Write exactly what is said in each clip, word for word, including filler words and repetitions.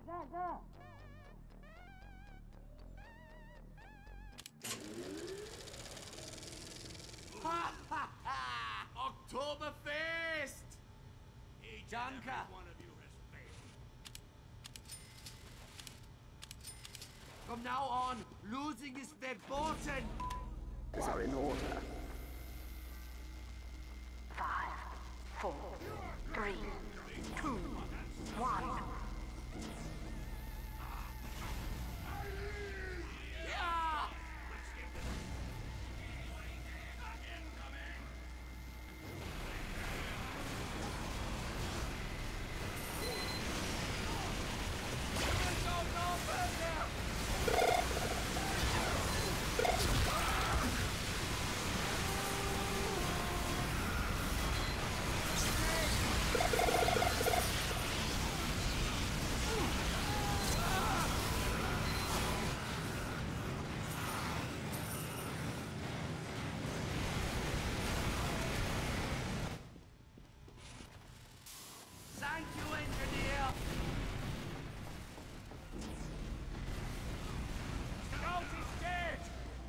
Ha ha ha! Oktoberfest! Danke! From now on, losing is verboten! Are in order. Five, four, three, two, one. Yeah! Thank you, engineer! Scout is dead!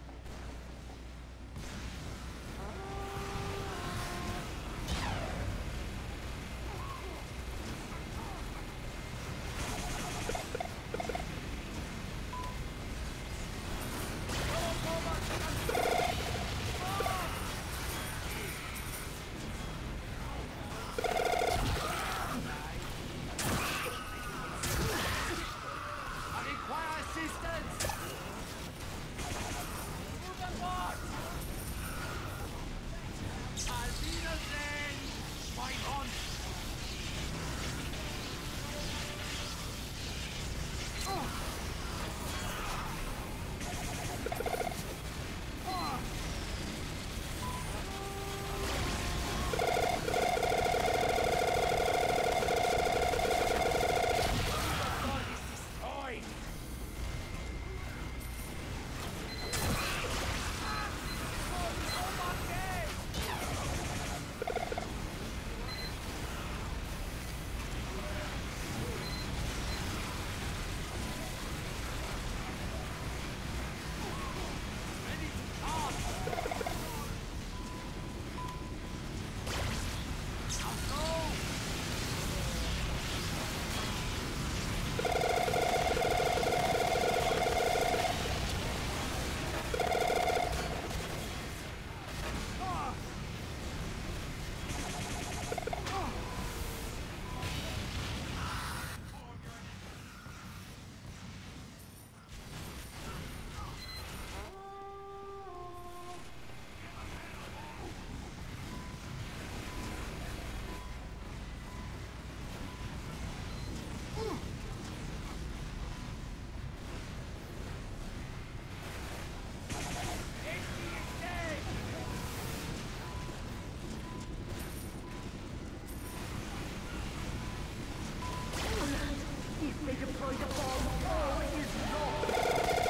I require assistance! Move aboard! Auf Wiedersehen, mein Hund! If they deploy the bomb, all is lost.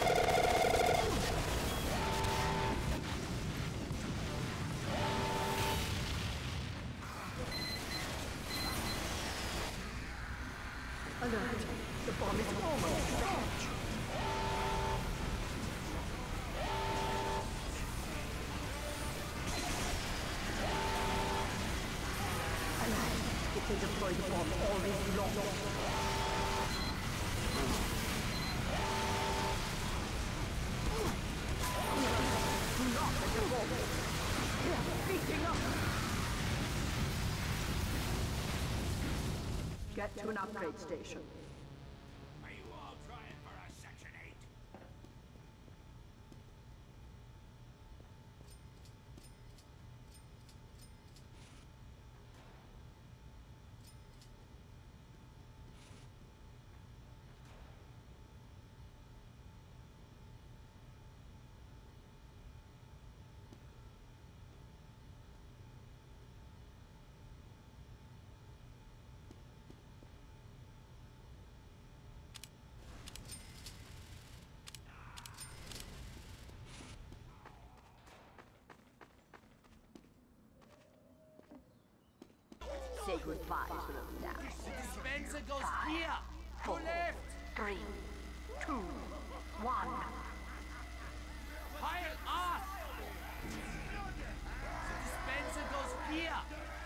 Alert! The bomb is almost launched. Alert! If they deploy the bomb, all is lost. Get to an upgrade station. Are you all trying for a Section eight? Say goodbye to them now. The dispenser goes here! To Four, left! three, two, one. Pile up! The dispenser goes here!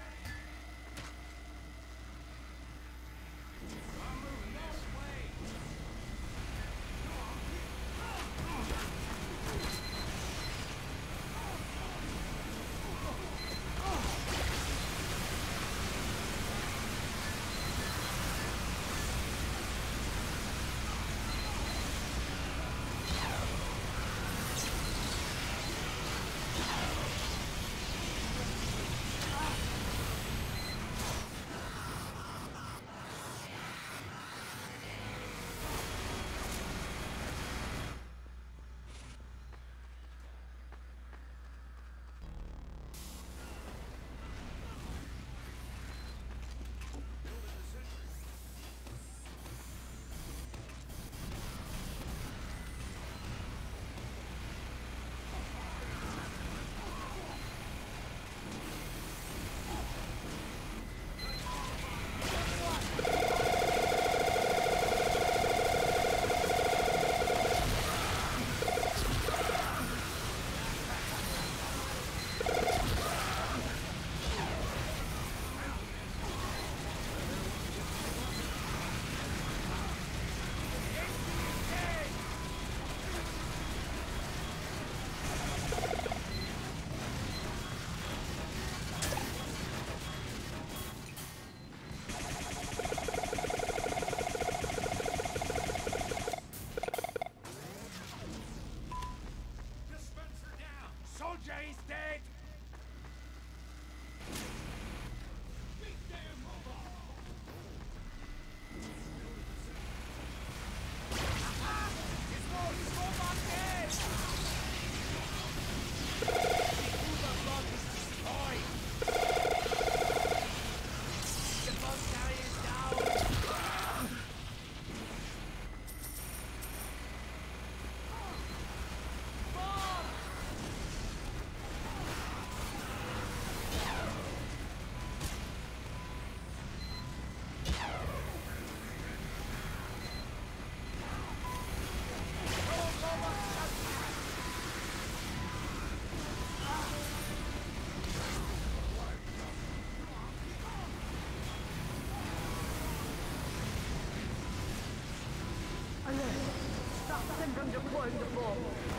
Stop them from deploying the bomb.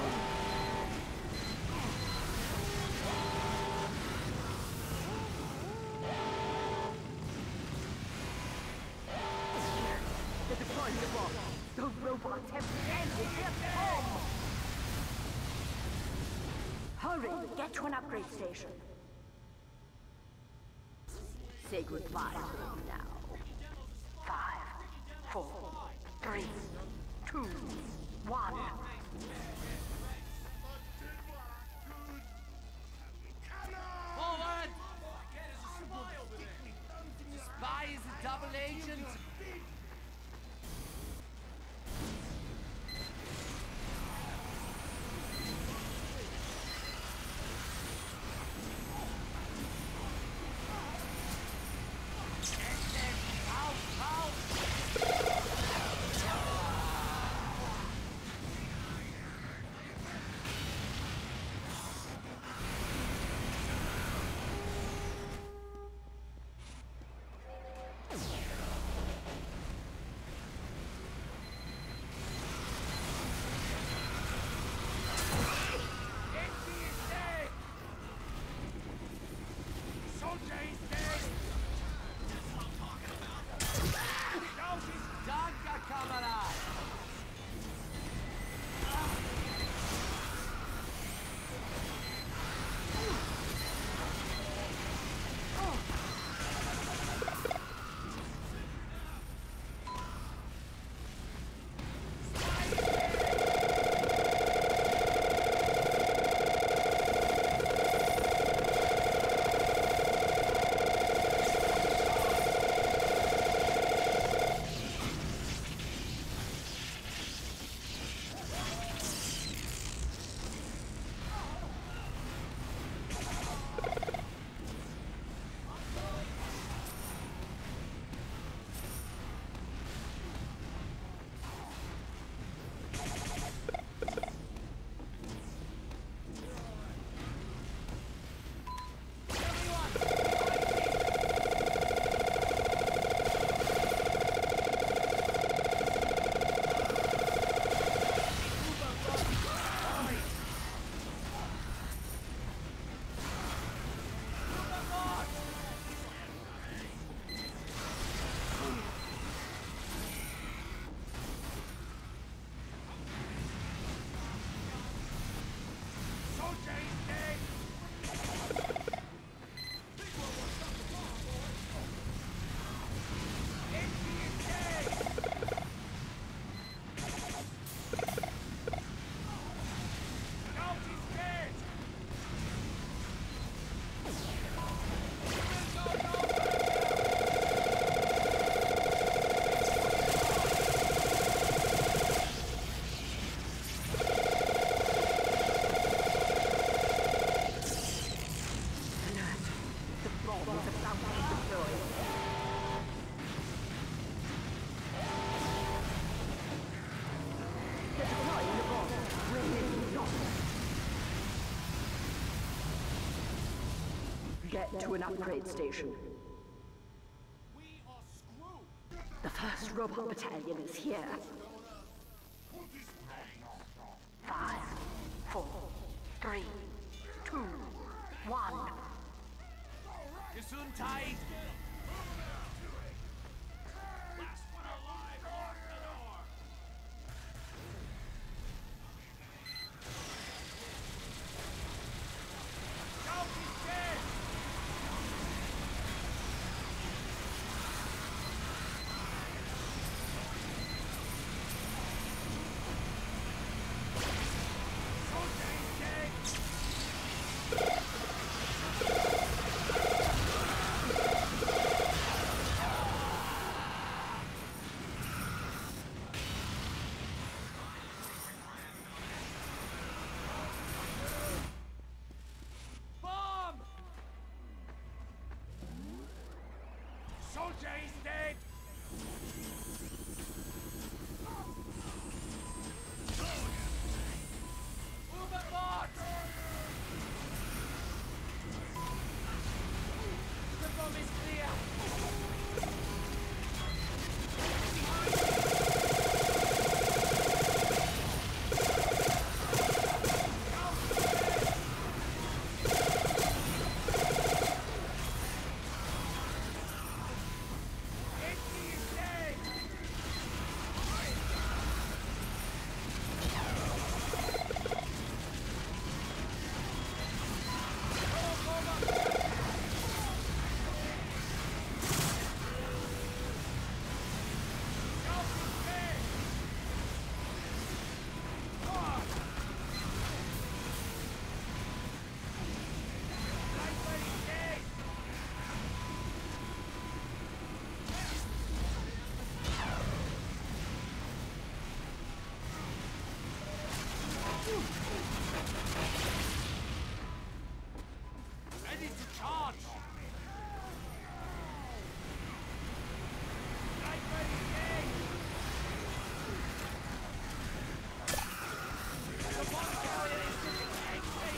They're deploying the bomb. Those robots have landed their bomb. Hurry, get to an upgrade station. Say goodbye now. Five, four, three, two, one. Forward! Spy is a double agent. Get to an upgrade station. We are screwed. The first robot battalion is here. Five, four, three, two, one. Gesundheit. Soldier is dead! Overboard! The bomb is clear! Ready to charge! Right ready, engage! The bomb carrier is sitting H P!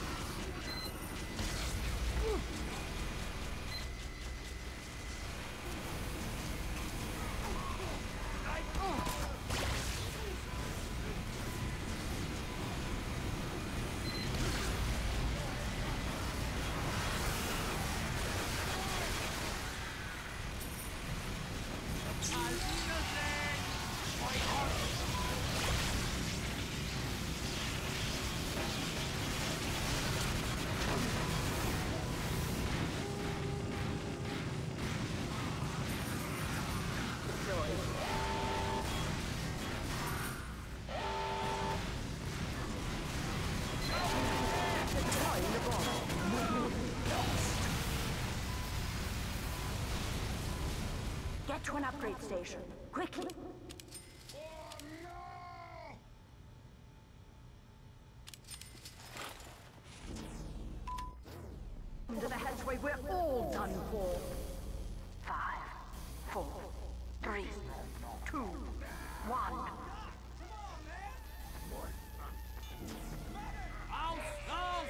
Right, oh! Get to an upgrade station, quickly! Into the hatchway, we're all done for! Five, four, three, two, one. Aus! Aus!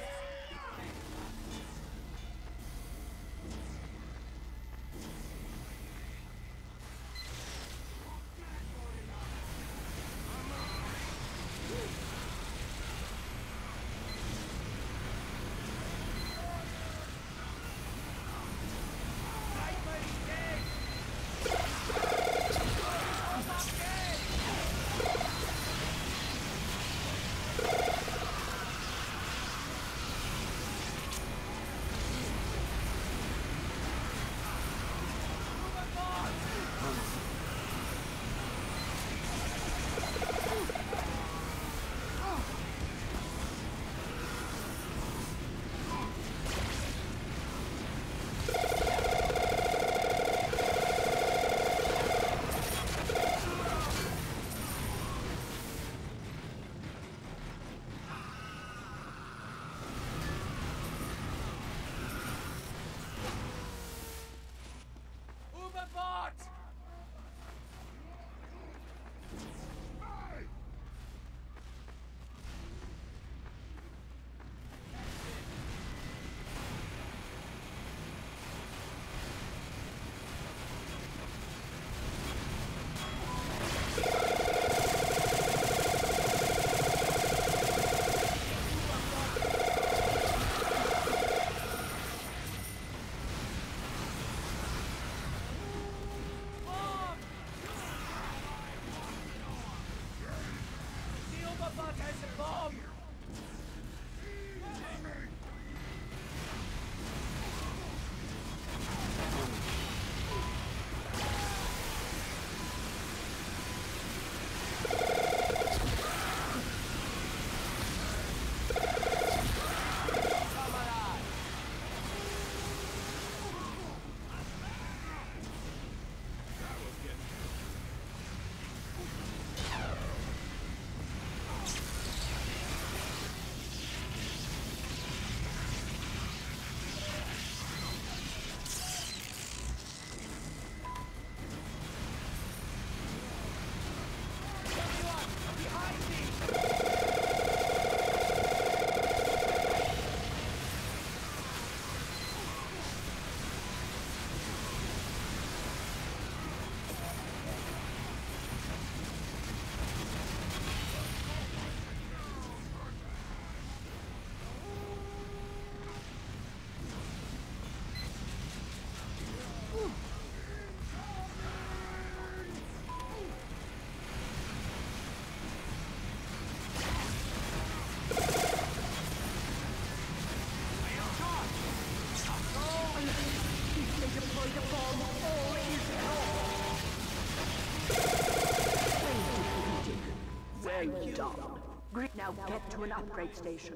graveyard. Great, now get to an upgrade station.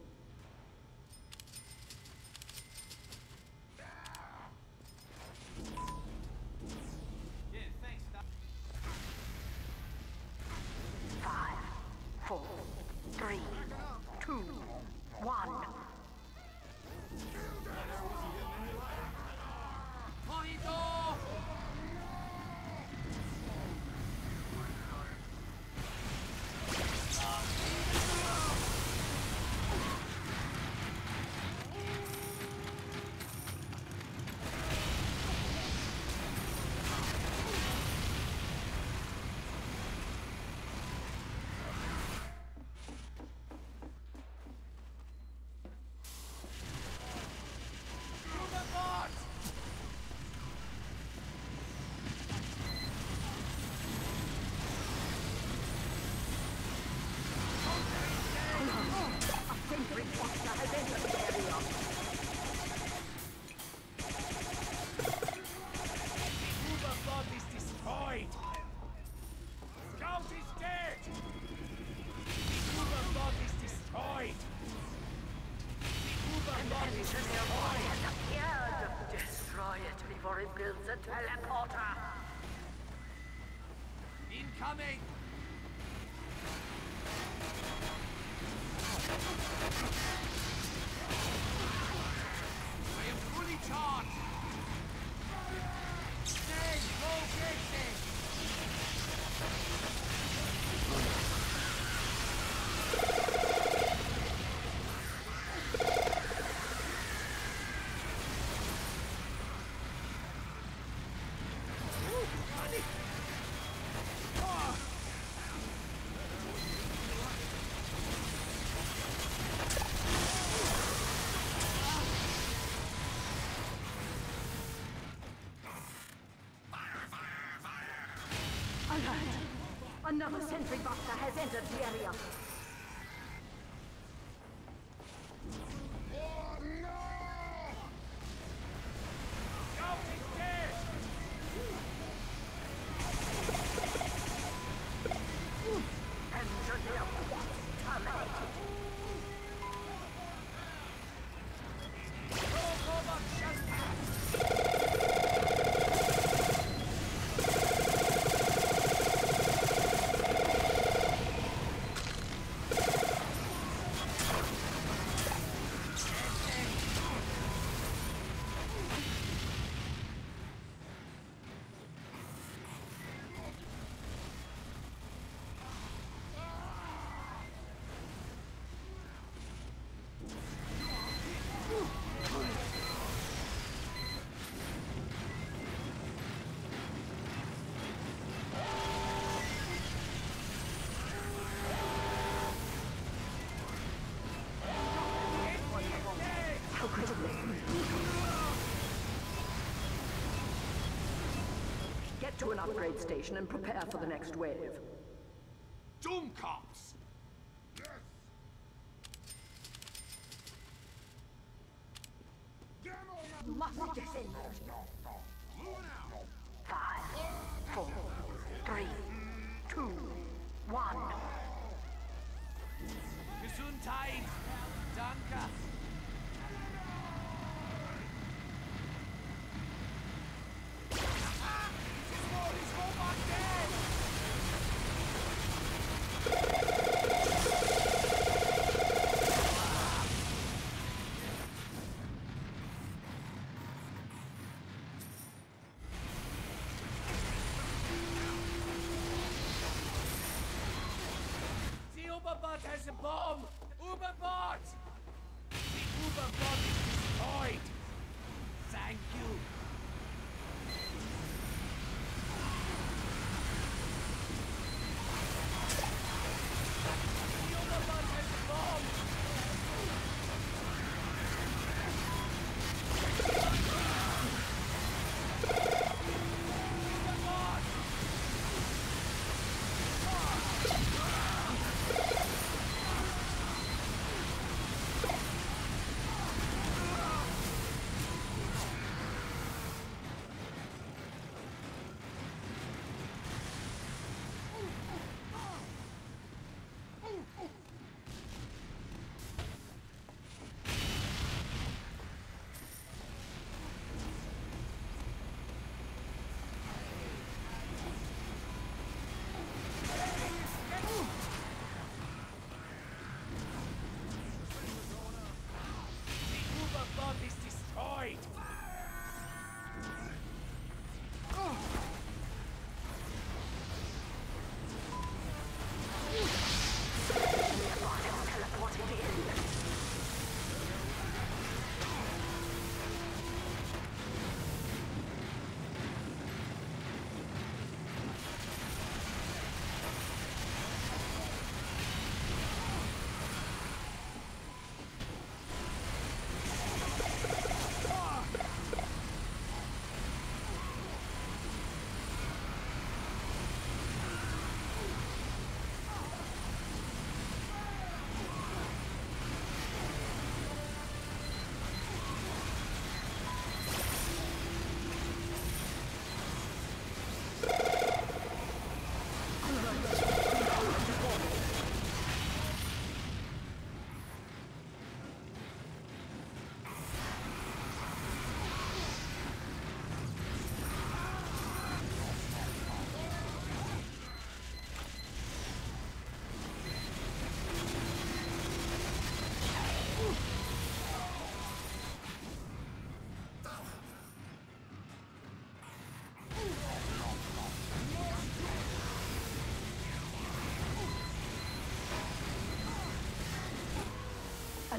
Five, four, three, two, one. Corridor! Before it builds a teleporter. Incoming! I am fully charged! Stay! Go get it! Another sentry buster has entered the area. Engineer terminated. Get to an upgrade station and prepare for the next wave. Doom cops! You must descend. Five, four, three, two, one. Gesundheit! Danke! Uberbot has a bomb! Uberbot! The Uberbot is destroyed! Thank you! The Uberbot has a bomb!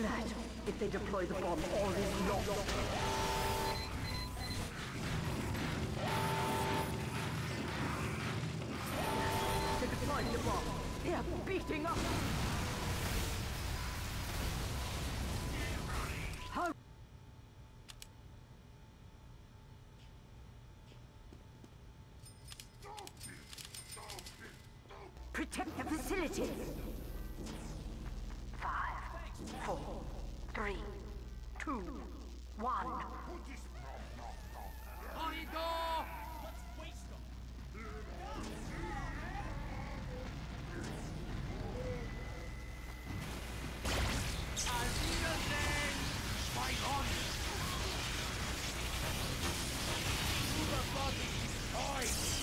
Alert! If they deploy the bomb, all is lost. They're deploying the bomb. They are beating up. How? Protect the facility. Five, four, three, two, one. Corridor! Auf Wiedersehen! Schweig on! Überfahrt ist euch!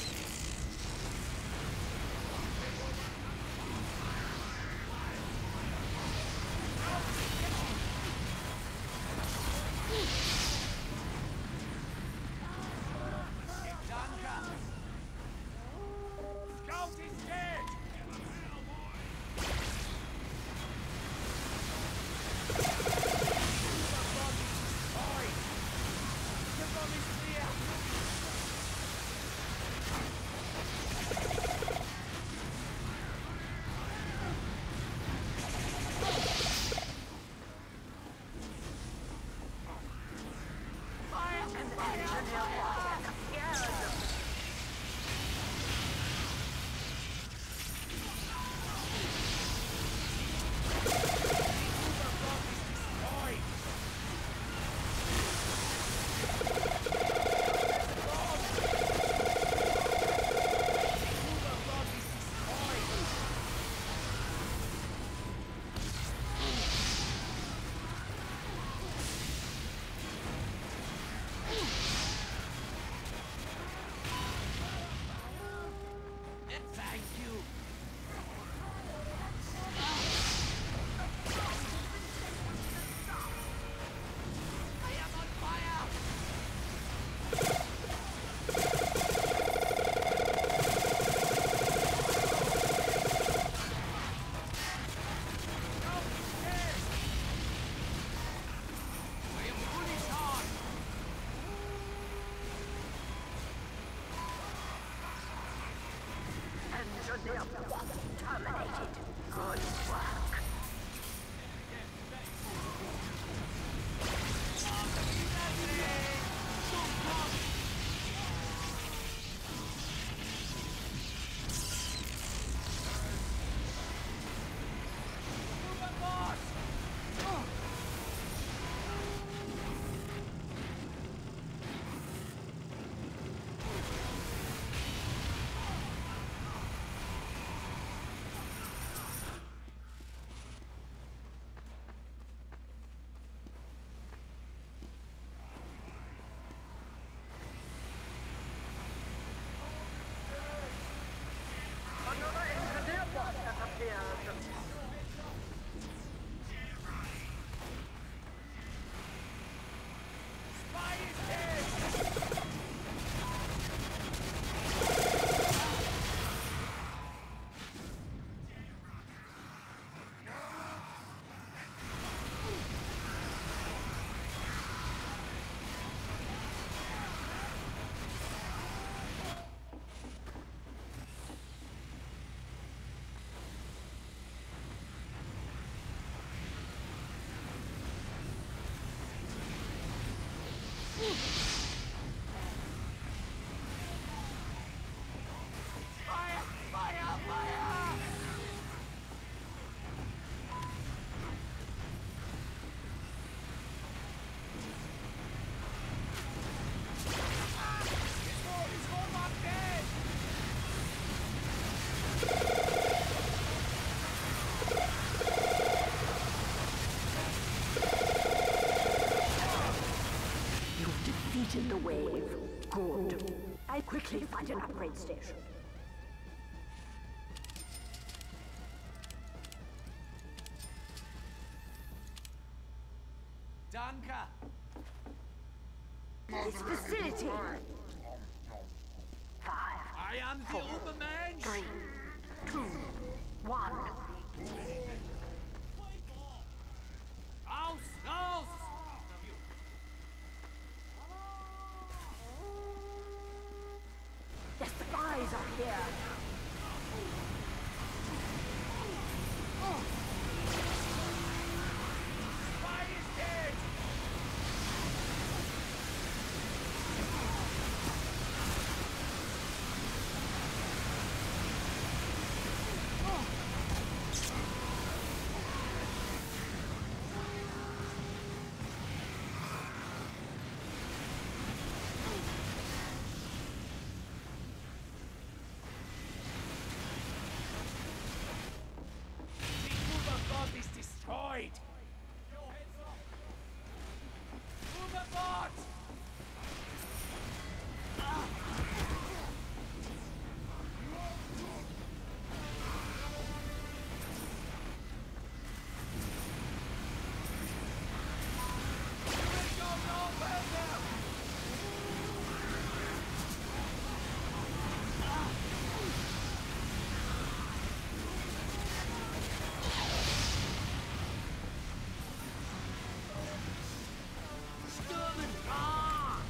Terminated. Good work. The wave. Good. I quickly find an upgrade station. Danke. This facility. Five. I am the Ubermensch. Three. Two. One. No! The spies are here! Spy is dead! Is destroyed! Uberbot! Go, no, further! Stürmen! Ah!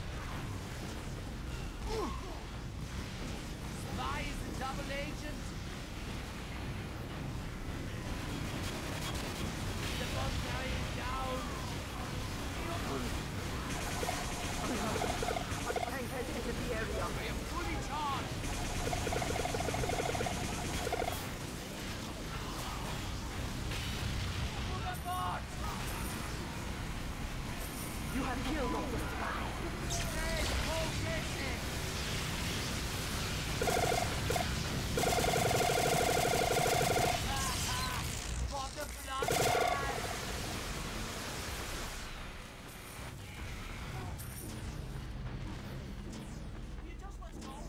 Spy is a double agent! The bomb carrier is down! Tank has entered the area. I am fully charged! Uberbot! You have killed all the spies. Dead! Go get it! For the blood! You just let's go!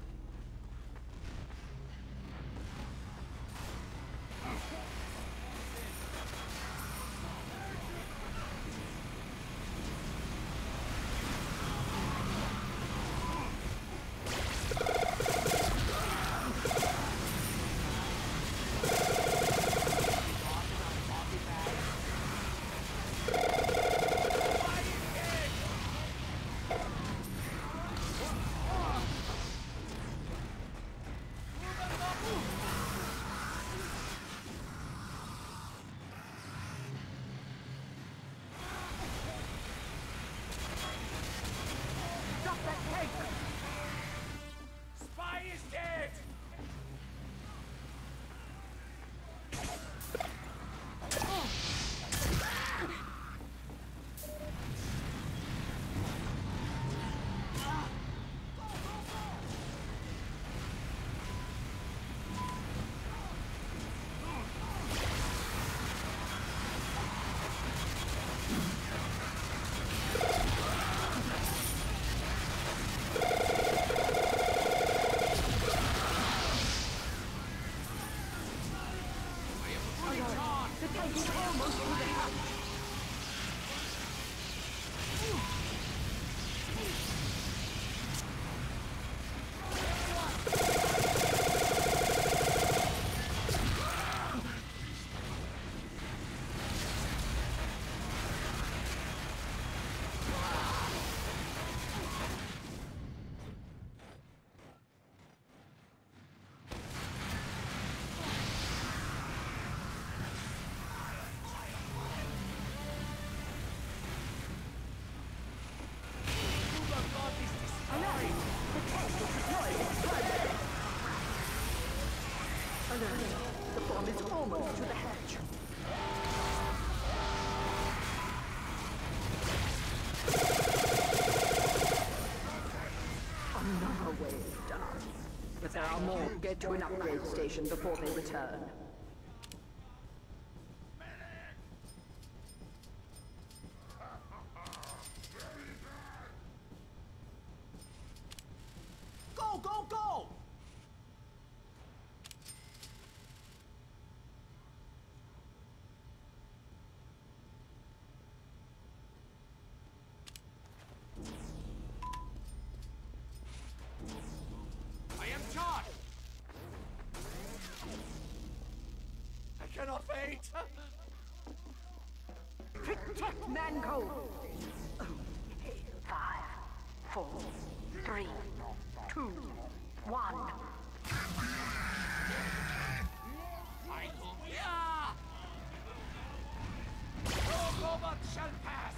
Stop that tank! Spy is dead! The tank is almost through the hatch. Uberbot is destroyed! Alert! The tank is deployed in further. Alert! The bomb is almost to the hatch. Another wave done. But there are more. Get to an upgrade station before they return. Go, go, go! I am charged! I cannot wait! Protect Manco! Five, four, three, two, one. I hope yeah. No robot shall pass.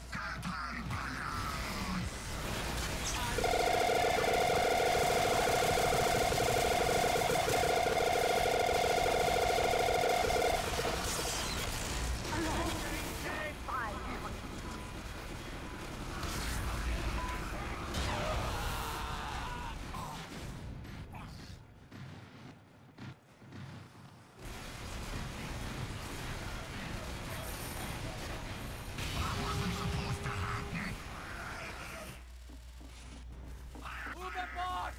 Uberbot!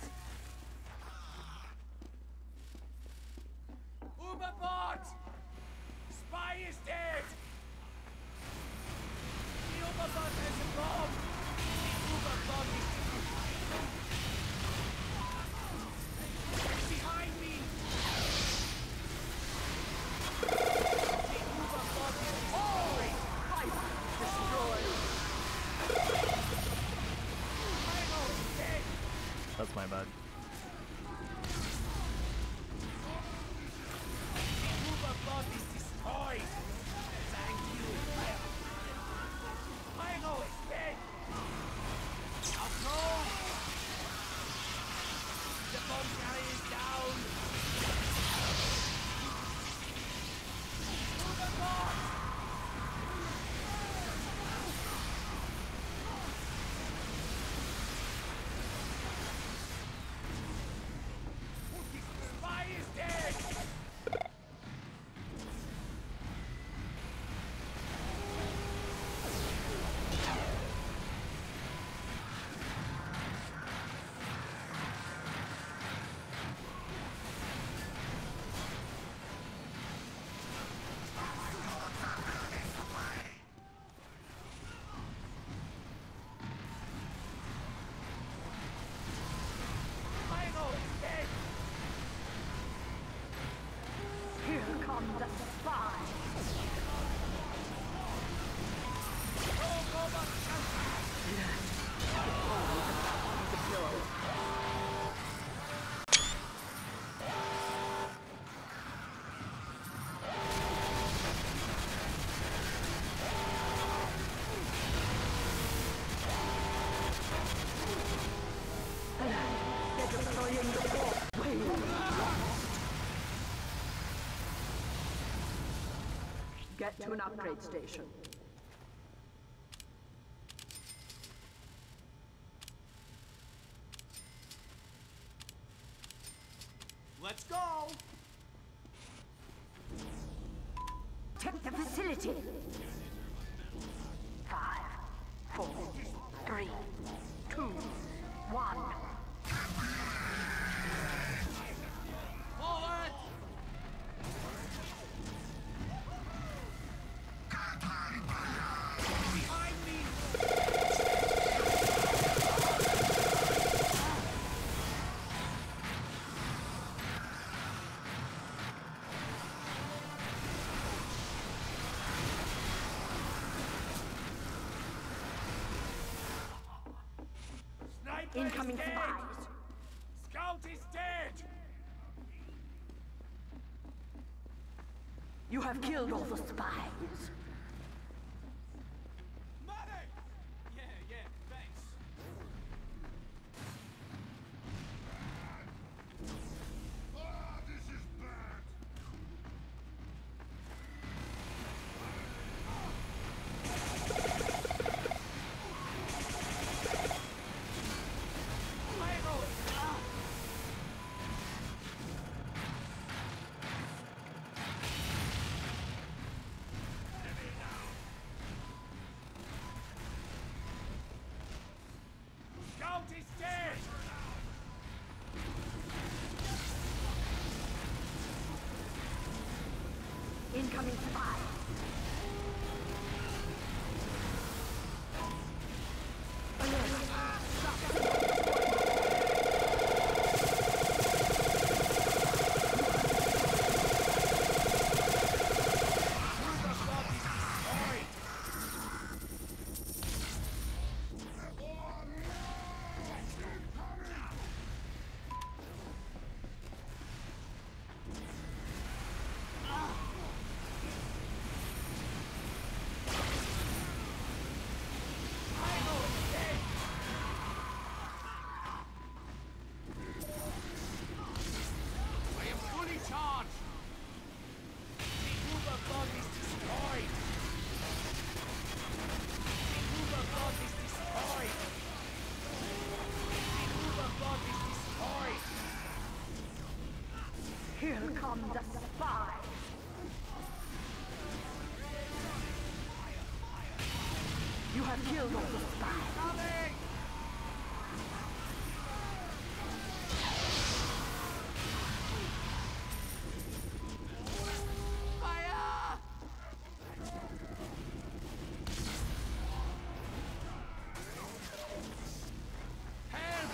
Uberbot! Spy is dead! The Uberbot has a bomb! The Uberbot is behind me! The Uberbot is destroyed! Destroyed! Pyro is dead! That's my bad. The Uberbot is destroyed! Thank you! Pyro is dead! Now go! The bomb carrier is down! Uberbot! Spy is dead! Pyro is dead! Here come the spies! No robot shall pass! They're destroying the wall! Get to an upgrade station. Let's go! Take the facility! Five, four, three, two, one. Forward! Behind me! Sniper Incoming is dead! spies! Scout is dead! You have killed all the spies! Medic! Yeah, yeah, thanks. Ah, this is bad! Pyro! Ah! Scout is dead! Incoming spies! Here come the spies! You have killed all the spies! Coming! Fire! Help!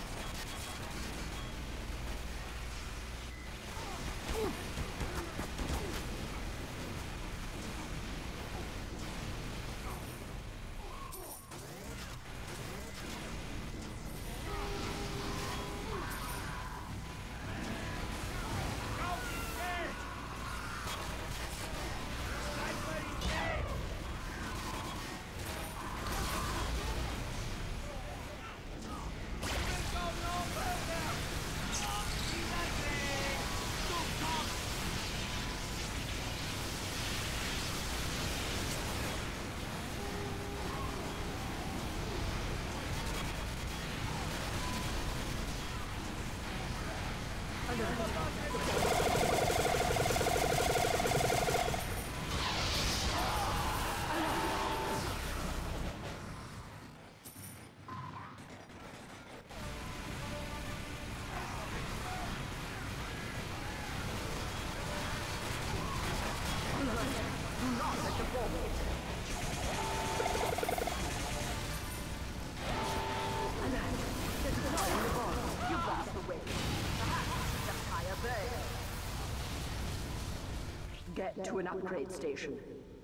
Get to an upgrade station.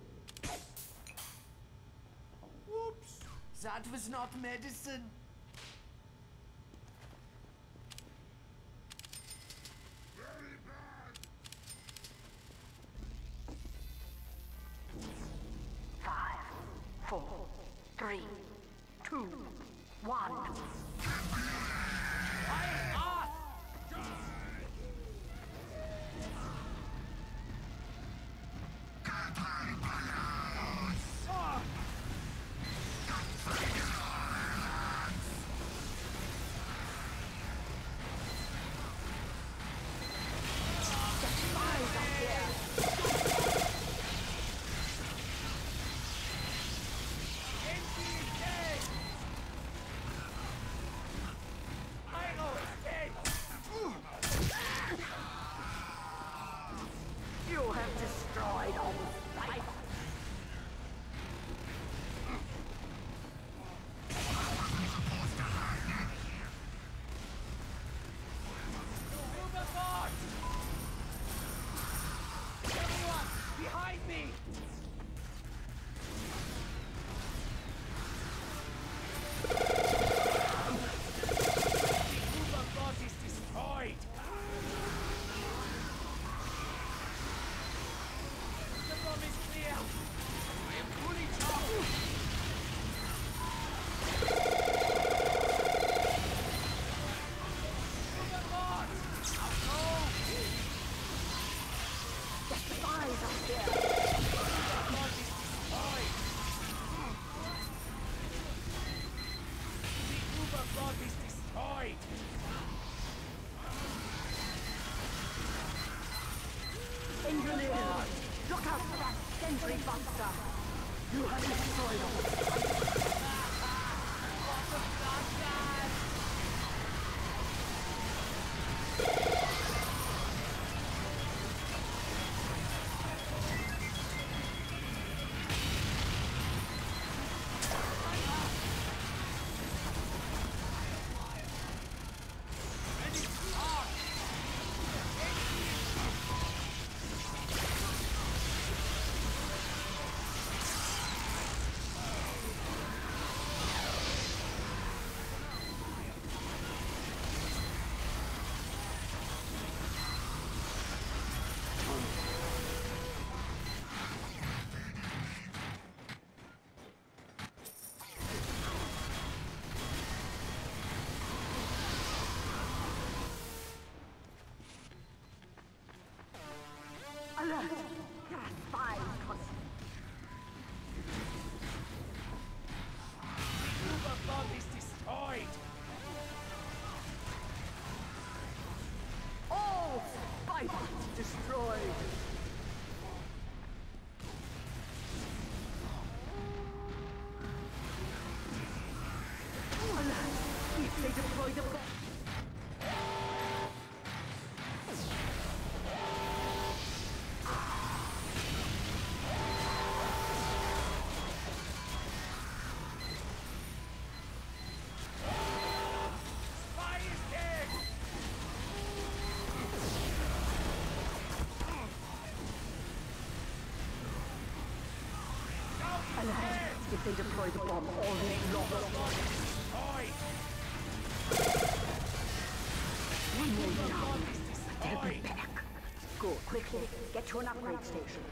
Whoops! That was not medicine. Five, four, three, two, one. Look out for that sentry buster! You have destroyed us! Rivals destroyed. Alas, if they deploy the bomb. If they deploy the bomb, all is lost. One more down, but they'll be back. Go quickly, get to an upgrade station.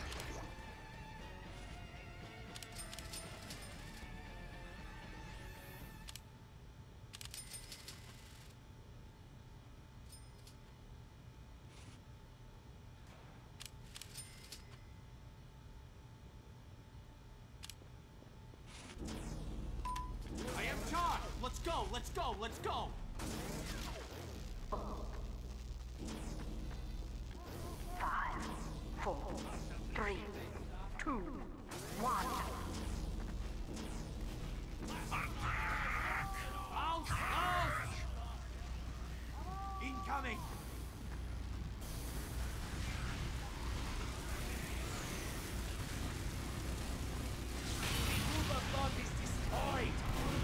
Let's go, let's go, let's go! Five, four, three, two, one. Out! Out! Incoming! Uberfront is destroyed!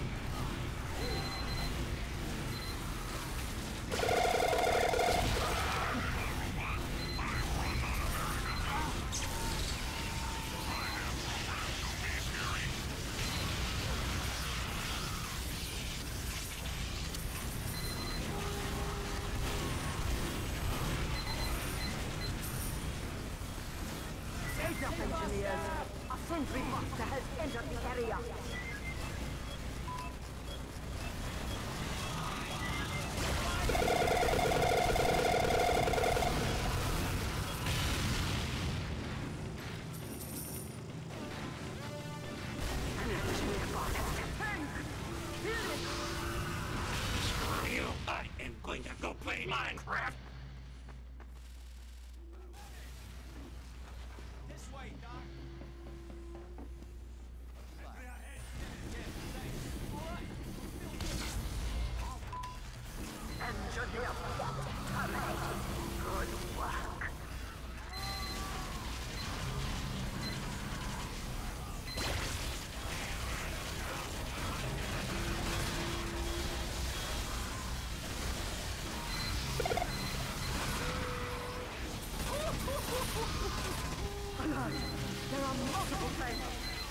Engineers, a sentry buster has entered the area. Screw you! I am going to go play Minecraft! There are multiple things.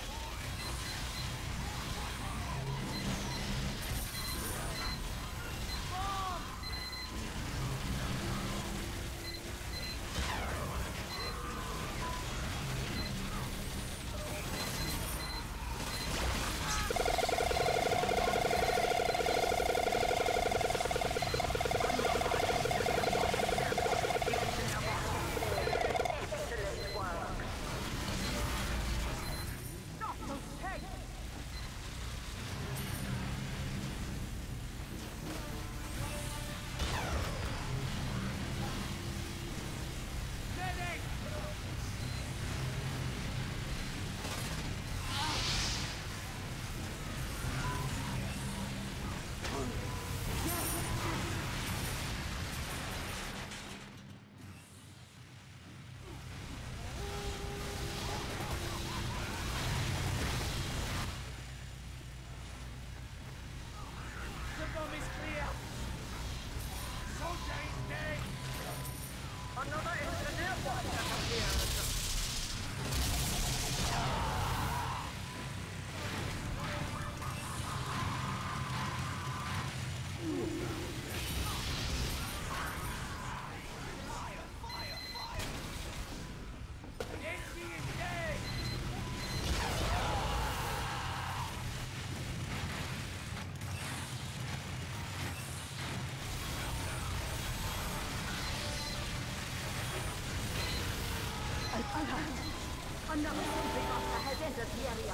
Another sentry buster has entered the area.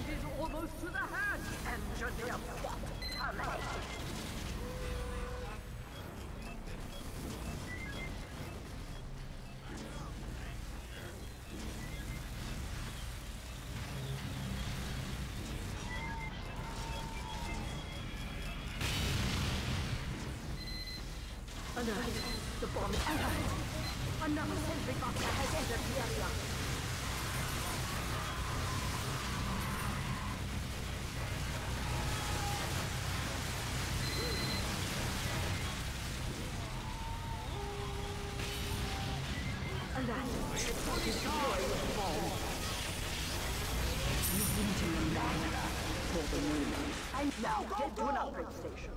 is almost to the hand. Engineer plot terminated. Alert! The bomb is alert! Another sentry buster has entered the area. Alert! The plot is destroying the bomb. You've been to the land for the moon. And now get to an upgrade station.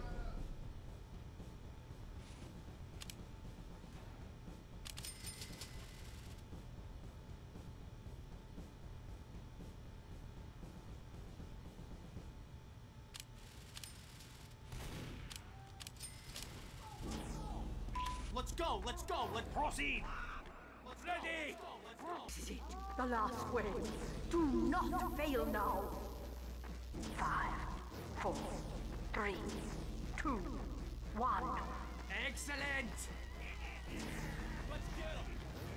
Let's go, let's go, let's proceed! Let's ready! This is it. The last wave. Do not fail now. Five, four, three, two, one. Excellent! Let's get 'em!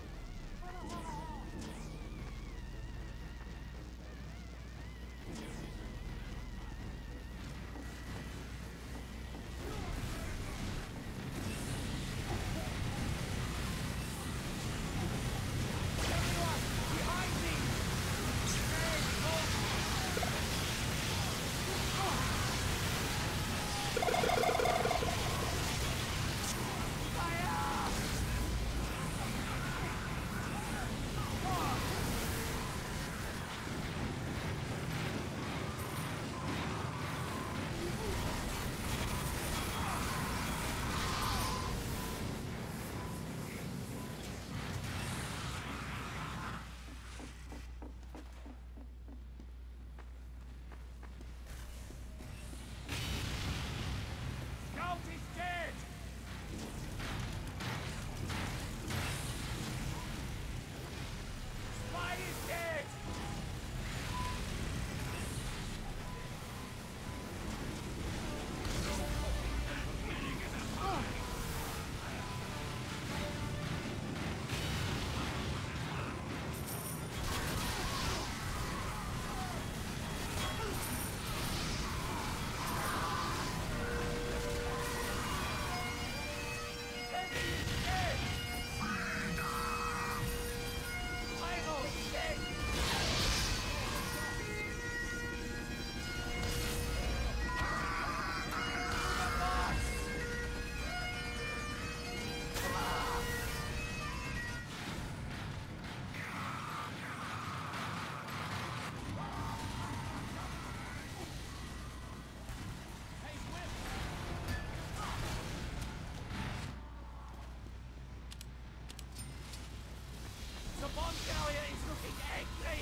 The bomb carrier is looking angry!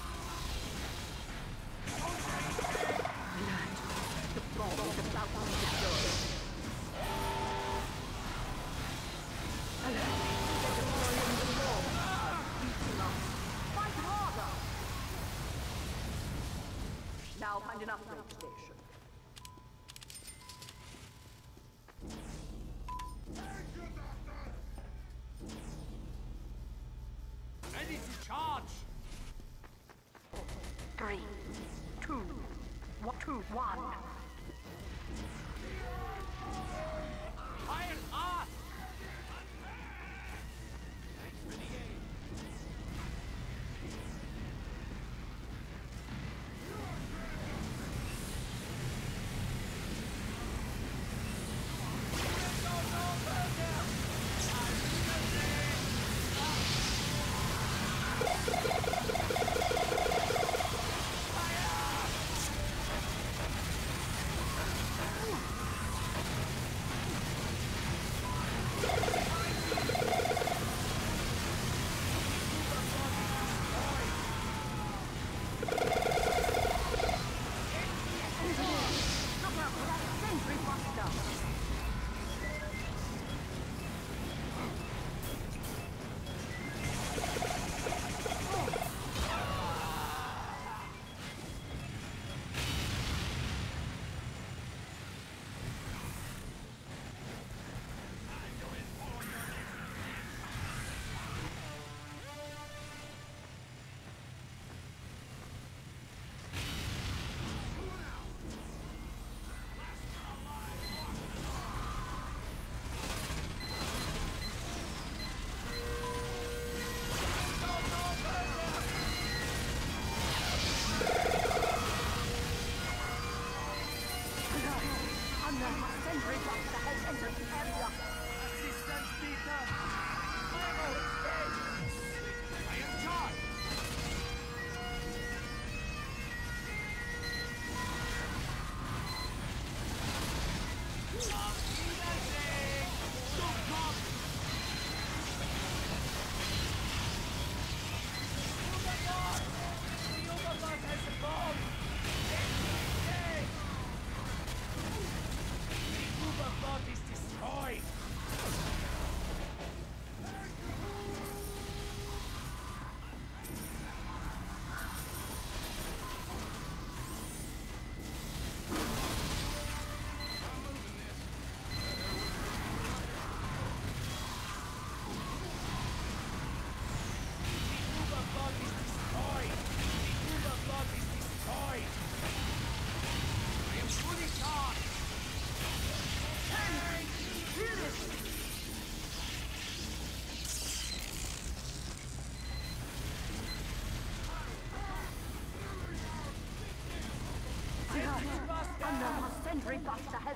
Alert! The bomb is about to be destroyed. Alert! They're destroying the bomb. Beat enough. Fight harder! Now find an upgrade station. Ready to charge! Three, two, one, two, one. Iron Earth!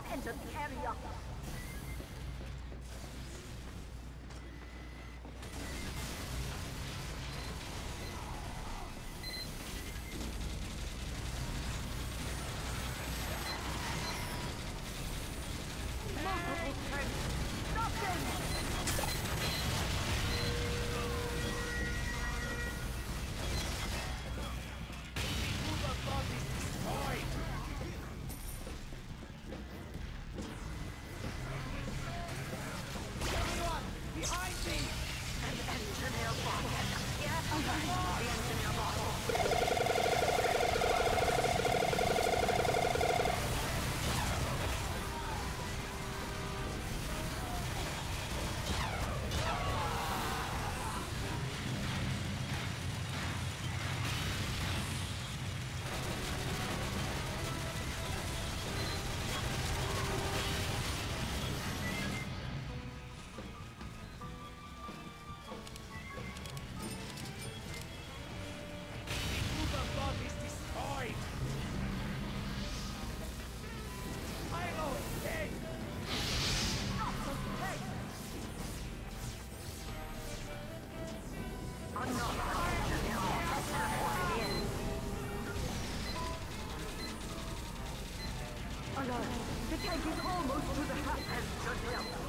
entered the area. Multiple tanks. Stop them! Behind me! An engineer bot has appeared. The engineer bot. Superbug is destroyed! Milo is dead! Not okay. Another engineer bot has teleported in. Alert! The tank is almost to the half engineer.